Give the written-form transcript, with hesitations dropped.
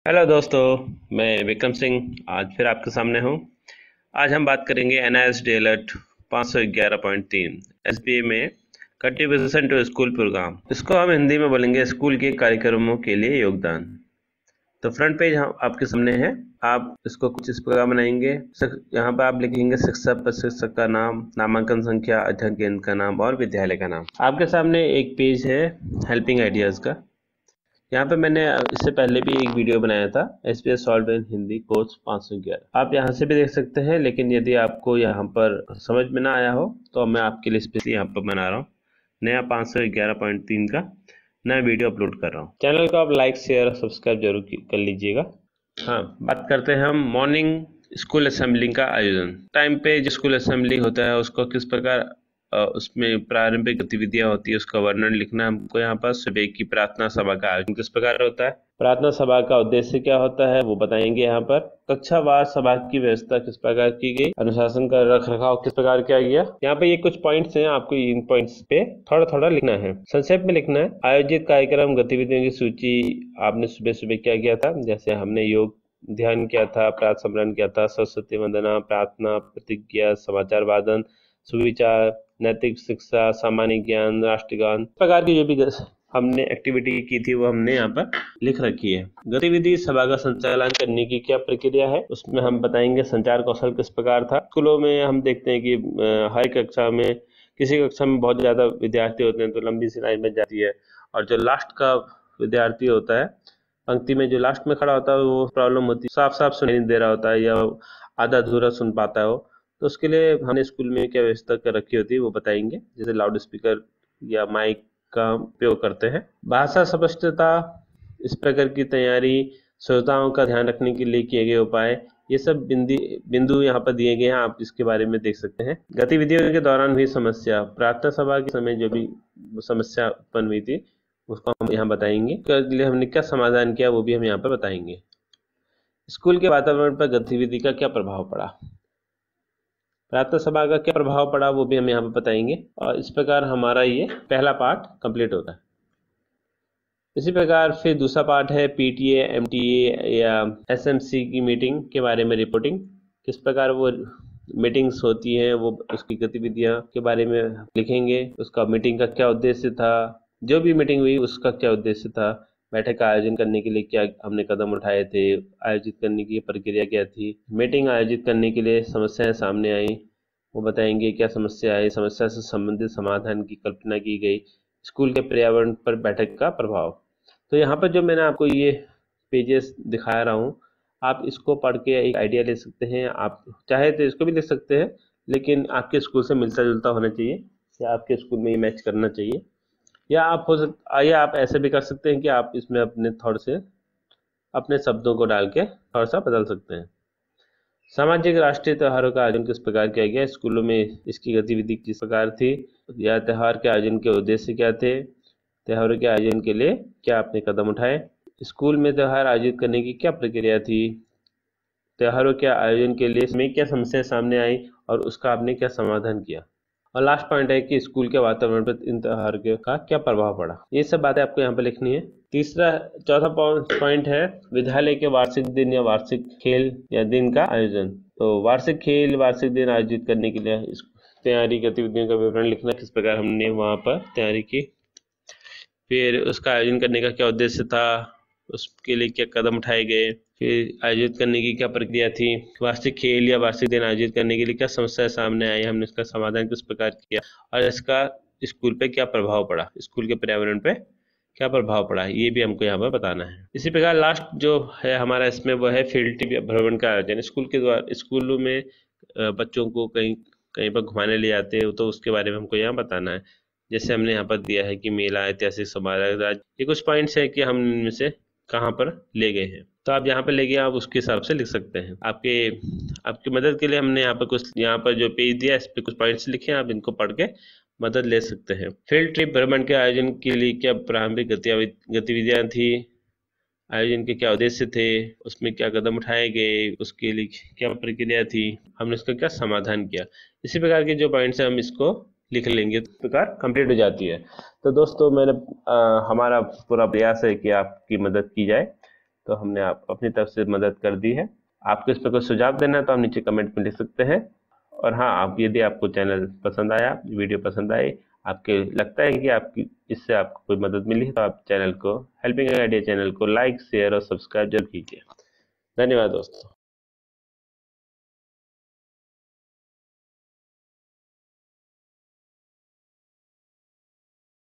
Hello दोस्तों, मैं विक्रम सिंह आज फिर आपके सामने हूँ। आज हम बात करेंगे NIST अलर्ट 511.3 SBA में कंट्रीब्यूशन टू स्कूल प्रोग्राम। इसको हम हिंदी में बोलेंगे स्कूल के कार्यक्रमों के लिए योगदान। तो फ्रंट पेज हम आपके सामने है। आप इसको कुछ इस प्रकार बनाएंगे। यहाँ पर आप लिखेंगे शिक्षक, प्रशिक्षक का नाम, नामांकन संख्या, अध्ययन केंद्र का नाम और विद्यालय का नाम। आपके सामने एक पेज है हेल्पिंग आइडियाज का। यहाँ पे मैंने इससे पहले भी एक वीडियो बनाया था SBS solve in Hindi course 511। आप यहाँ से भी देख सकते हैं, लेकिन यदि आपको यहाँ पर समझ में ना आया हो तो मैं आपके लिए स्पेशली यहाँ पर बना रहा हूँ नया 511.3 का नया वीडियो अपलोड कर रहा हूँ। चैनल को आप लाइक शेयर सब्सक्राइब जरूर कर लीजिएगा। हाँ, बात करते हैं हम मॉर्निंग स्कूल असेंबली का आयोजन। टाइम पे जो स्कूल असेंबली होता है उसको किस प्रकार उसमें प्रारंभिक गतिविधियां होती है उसका वर्णन लिखना हमको। यहाँ पर सुबह की प्रार्थना सभा का आयोजन किस प्रकार होता है, प्रार्थना सभा का उद्देश्य क्या होता है वो बताएंगे। यहाँ पर कक्षावार सभा की व्यवस्था किस प्रकार की गई, अनुशासन का रख रखाव किस प्रकार किया गया। यहाँ पे ये कुछ पॉइंट्स हैं, आपको इन पॉइंट्स पे थोड़ा थोड़ा लिखना है, संक्षेप में लिखना है। आयोजित कार्यक्रम गतिविधियों की सूची आपने सुबह सुबह क्या किया था, जैसे हमने योग ध्यान किया था, प्रातः स्मरण किया था, सरस्वती वंदना, प्रार्थना, प्रतिज्ञा, समाचार वादन, सुविचार, नैतिक शिक्षा, सामान्य ज्ञान, राष्ट्रगान प्रकार की जो भी हमने एक्टिविटी की थी वो हमने यहाँ पर लिख रखी है। गतिविधि सभा का संचालन करने की क्या प्रक्रिया है उसमें हम बताएंगे। संचार कौशल किस प्रकार था। स्कूलों में हम देखते हैं कि हर कक्षा में किसी कक्षा में बहुत ज्यादा विद्यार्थी होते हैं तो लंबी सी लाइन बन जाती है, और जो लास्ट का विद्यार्थी होता है पंक्ति में जो लास्ट में खड़ा होता है वो प्रॉब्लम होती है, साफ साफ सुनाई नहीं दे रहा होता है या आधा अधूरा सुन पाता है वो। तो उसके लिए हमने स्कूल में क्या व्यवस्था कर रखी होती है वो बताएंगे, जैसे लाउड स्पीकर या माइक का उपयोग करते हैं। भाषा स्पष्टता, इस प्रकार की तैयारी, श्रोताओं का ध्यान रखने के लिए किए गए उपाय, ये सब बिंदु यहाँ पर दिए गए हैं, आप इसके बारे में देख सकते हैं। गतिविधियों के दौरान हुई समस्या, प्रार्थना सभा के समय जो भी समस्या उत्पन्न हुई थी उसको हम यहाँ बताएंगे। उसके लिए हमने क्या समाधान किया वो भी हम यहाँ पर बताएंगे। स्कूल के वातावरण पर गतिविधि का क्या प्रभाव पड़ा, प्रातः सभा का क्या प्रभाव पड़ा वो भी हम यहाँ पे बताएंगे। और इस प्रकार हमारा ये पहला पार्ट कंप्लीट होता है। इसी प्रकार फिर दूसरा पार्ट है PTA, MTA या SMC की मीटिंग के बारे में रिपोर्टिंग। किस प्रकार वो मीटिंग्स होती हैं, वो उसकी गतिविधियां के बारे में लिखेंगे। उसका मीटिंग का क्या उद्देश्य था, जो भी मीटिंग हुई उसका क्या उद्देश्य था, बैठक का आयोजन करने के लिए क्या हमने कदम उठाए थे, आयोजित करने की प्रक्रिया क्या थी, मीटिंग आयोजित करने के लिए समस्याएं सामने आई वो बताएंगे, क्या समस्या आई, समस्या से संबंधित समाधान की कल्पना की गई, स्कूल के पर्यावरण पर बैठक का प्रभाव। तो यहाँ पर जो मैंने आपको ये पेजेस दिखा रहा हूँ, आप इसको पढ़ के एक आइडिया ले सकते हैं। आप चाहे तो इसको भी लिख सकते हैं, लेकिन आपके स्कूल से मिलता जुलता होना चाहिए या आपके स्कूल में ये मैच करना चाहिए। या आप ऐसे भी कर सकते हैं कि आप इसमें अपने थोड़े से अपने शब्दों को डाल के थोड़ा सा बदल सकते हैं। सामाजिक राष्ट्रीय त्योहारों का आयोजन किस प्रकार किया गया, स्कूलों में इसकी गतिविधि किस प्रकार थी, या त्योहार के आयोजन के उद्देश्य क्या थे, त्योहारों के आयोजन के लिए क्या आपने कदम उठाए, स्कूल में त्योहार आयोजित करने की क्या प्रक्रिया थी, त्योहारों के आयोजन के लिए इसमें क्या समस्या सामने आई और उसका आपने क्या समाधान किया। और लास्ट पॉइंट है कि स्कूल के वातावरण पर इन त्योहार का क्या प्रभाव पड़ा। ये सब बातें आपको यहाँ पे लिखनी है। चौथा पॉइंट है विद्यालय के वार्षिक दिन या वार्षिक खेल या दिन का आयोजन। तो वार्षिक खेल, वार्षिक दिन आयोजित करने के लिए तैयारी गतिविधियों का विवरण लिखना, किस प्रकार हमने वहाँ पर तैयारी की, फिर उसका आयोजन करने का क्या उद्देश्य था, उसके लिए क्या कदम उठाए गए, फिर आयोजित करने की क्या प्रक्रिया थी, वार्षिक खेल या वार्षिक दिन आयोजित करने के लिए क्या समस्या सामने आई, हमने इसका समाधान किस प्रकार किया, और इसका स्कूल पे क्या प्रभाव पड़ा, स्कूल के पर्यावरण पे क्या प्रभाव पड़ा, ये भी हमको यहाँ पर बताना है। इसी प्रकार लास्ट जो है हमारा इसमें वो है फील्ड ट्रिप या भ्रमण का आयोजन। स्कूल के द्वारा स्कूलों में बच्चों को कहीं कहीं पर घुमाने ले जाते हैं तो उसके बारे में हमको यहाँ बताना है। जैसे हमने यहाँ पर दिया है कि मेला, ऐतिहासिक समारोह, ये कुछ पॉइंट्स है कि हम इनमें से कहाँ पर ले गए हैं। तो आप यहाँ पर ले गए, आप उसके हिसाब से लिख सकते हैं। आपकी मदद के लिए हमने यहाँ पर कुछ, यहाँ पर जो पेज दिया इस पे कुछ पॉइंट्स लिखे हैं, आप इनको पढ़ के मदद ले सकते हैं। फील्ड ट्रिप भ्रमण के आयोजन के लिए क्या प्रारंभिक गतिविधियां थी, आयोजन के क्या उद्देश्य थे, उसमें क्या कदम उठाए गए, उसके लिए क्या प्रक्रिया थी, हमने इसका क्या समाधान किया। इसी प्रकार के जो पॉइंट्स हैं हम इसको लिख लेंगे, इस प्रकार कंप्लीट हो जाती है। तो दोस्तों हमारा पूरा प्रयास है कि आपकी मदद की जाए। तो हमने आप अपनी तरफ से मदद कर दी है। आपको इस पर कोई सुझाव देना है तो आप नीचे कमेंट में लिख सकते हैं। और हाँ, आप यदि आपको चैनल पसंद आया, वीडियो पसंद आए, आपके लगता है कि आपकी इससे आपको कोई मदद मिली है, तो आप चैनल को हेल्पिंग आइडिया चैनल को लाइक, शेयर और सब्सक्राइब जरूर कीजिए। धन्यवाद दोस्तों।